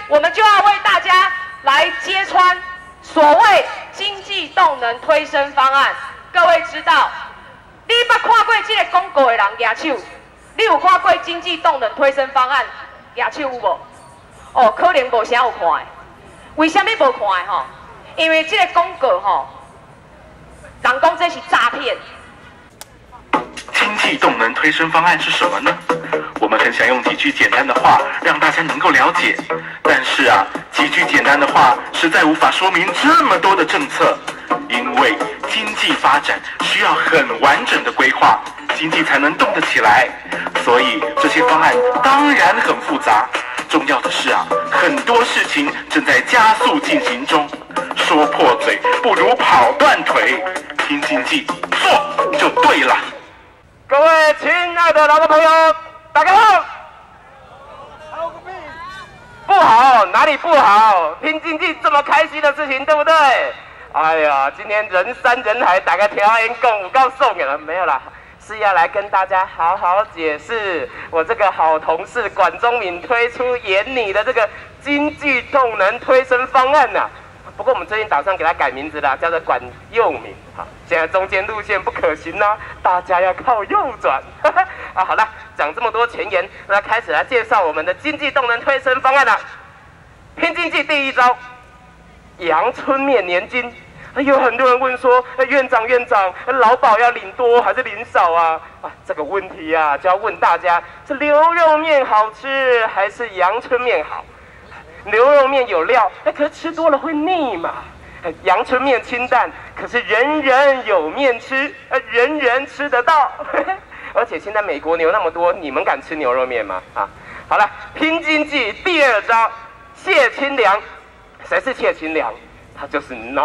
我们就要为大家来揭穿所谓经济动能推升方案。各位知道，你捌看过这个广告的人举手？你有看过经济动能推升方案举手有无？哦，可能无啥有看的。为什么无看的吼？因为这个广告吼，人讲这是诈骗。 经济动能推升方案是什么呢？我们很想用几句简单的话让大家能够了解，但是啊，几句简单的话实在无法说明这么多的政策，因为经济发展需要很完整的规划，经济才能动得起来，所以这些方案当然很复杂。重要的是啊，很多事情正在加速进行中，说破嘴不如跑断腿，听经济做就对了。 各位亲爱的劳工朋友，大家好。不好，哪里不好？拼经济这么开心的事情，对不对？哎呀，今天人山人海，大家听演讲有够爽的了，没有啦，是要来跟大家好好解释我这个好同事管中闵推出演你的这个经济动能推升方案呐。不过我们最近打算给他改名字啦，叫做管右闵。好，现在中间路线不可行啦，大家要靠右转。啊，好了，讲这么多前言，那开始来介绍我们的经济动能推升方案啦。拼经济第一招，阳春面年金。有很多人问说，院长，劳保要领多还是领少啊？这个问题啊，就要问大家：是牛肉面好吃还是阳春面好？牛肉面有料，可是吃多了会腻嘛。阳春面清淡，可是人人有面吃，人人吃得到。而且现在美国牛那么多，你们敢吃牛肉面吗？啊，好了，拼经济第二招，谢清良。谁是谢清良？他就是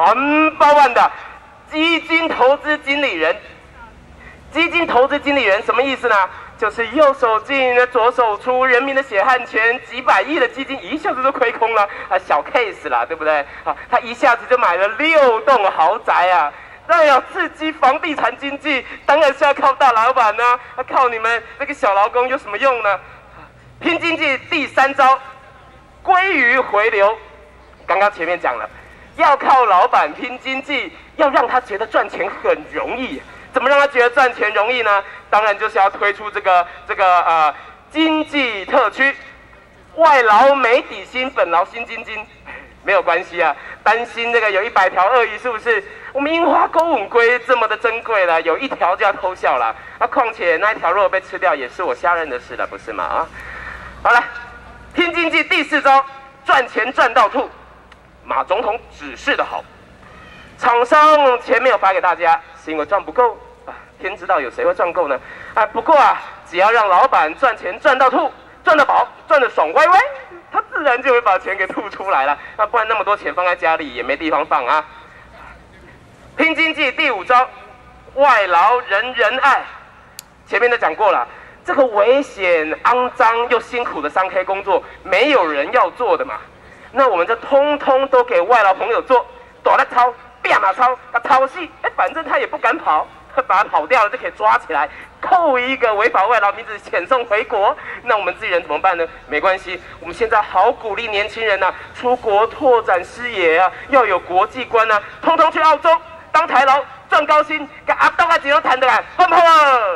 No.1 的基金投资经理人。基金投资经理人什么意思呢？就是右手进左手出，人民的血汗钱，几百亿的基金一下子就亏空了啊，小 case 啦，对不对？啊，他一下子就买了6栋豪宅啊。那要刺激房地产经济，当然是要靠大老板啊，靠你们那个小劳工有什么用呢？拼经济第三招，鲑鱼回流。刚刚前面讲了，要靠老板拼经济，要让他觉得赚钱很容易。怎么让他觉得赚钱容易呢？当然就是要推出这个经济特区，外劳没底薪，本劳薪津津。没有关系啊，担心这个有100条鳄鱼是不是？我们樱花钩吻龟这么的珍贵了，有1条就要偷笑了。况且那1条如果被吃掉，也是我下任的事了，不是吗？啊，好了，拼经济第4招，赚钱赚到吐。马总统指示的好，厂商钱没有发给大家，是因为赚不够啊。天知道有谁会赚够呢？不过啊，只要让老板赚钱赚到吐，赚得饱，赚得爽歪歪，他自然就会把钱给吐出来了。不然那么多钱放在家里也没地方放啊。拼经济第5招，外劳人人爱。前面都讲过了，这个危险、肮脏又辛苦的3K 工作，没有人要做的嘛。那我们就通通都给外劳朋友做，躲来抄，变马抄，抄戏，反正他也不敢跑，把他跑掉了就可以抓起来，扣一个违法外劳名字，遣送回国。那我们自己人怎么办呢？没关系，我们现在好鼓励年轻人啊，出国拓展视野啊，要有国际观啊，通通去澳洲当台劳，赚高薪，跟阿东阿姐都谈得来，好不好？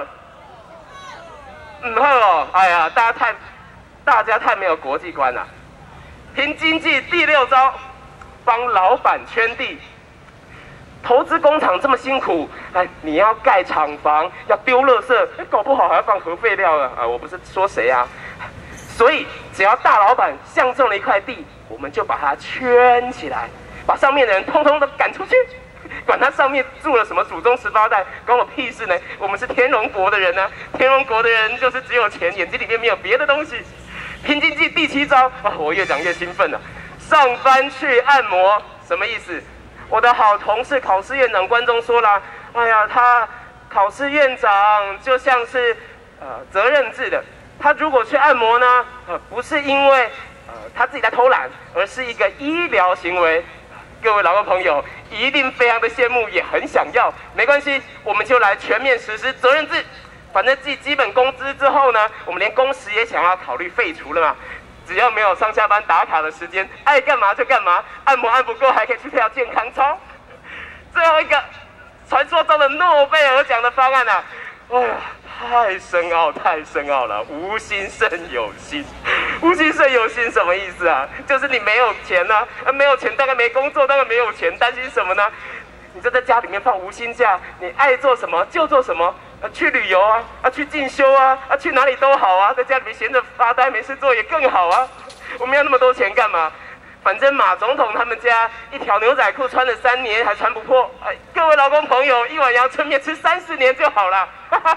好哦，哎呀，大家太没有国际观了。拼经济第6招，帮老板圈地。投资工厂这么辛苦，你要盖厂房，要丢垃圾，搞不好还要放核废料啊！我不是说谁啊，所以只要大老板相中了一块地，我们就把它圈起来，把上面的人通通都赶出去，管他上面住了什么祖宗18代，关我屁事呢！我们是天龙国的人啊，天龙国的人就是只有钱，眼睛里面没有别的东西。拼经济第7招我越讲越兴奋了。上班去按摩，什么意思？我的好同事考试院长关中说了，哎呀，他考试院长就像是责任制的，他如果去按摩呢，不是因为他自己在偷懒，而是一个医疗行为。各位劳工朋友一定非常的羡慕，也很想要。没关系，我们就来全面实施责任制。反正计基本工资之后呢，我们连工时也想要考虑废除了嘛。 只要没有上下班打卡的时间，爱干嘛就干嘛，按摩按不够还可以去跳健康操。最后一个，传说中的诺贝尔奖的方案啊，哎呀，太深奥太深奥了，无心胜有心。无心胜有心什么意思啊？就是你没有钱啊，没有钱当然没工作，当然没有钱，担心什么呢？你就在家里面放无薪假，你爱做什么就做什么，去旅游啊，去进修啊，去哪里都好啊，在家里面闲着发呆没事做也更好啊。我们要那么多钱干嘛？反正马总统他们家一条牛仔裤穿了3年还穿不破，各位劳工朋友，一碗阳春面吃30年就好了。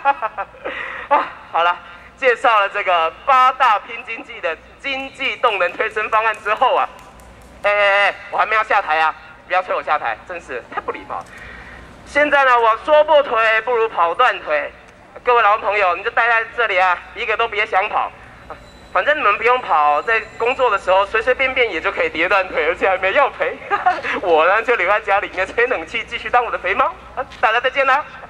好了，介绍了这个8大拼经济的经济动能推升方案之后啊，我还没要下台啊。不要催我下台，真是太不礼貌。现在呢，我说不推，不如跑断腿。各位劳工朋友，你就待在这里啊，一个都别想跑。反正你们不用跑，在工作的时候随随便便也就可以跌断腿，而且还没药赔。我呢就留在家里面吹冷气，继续当我的肥猫。大家再见啦。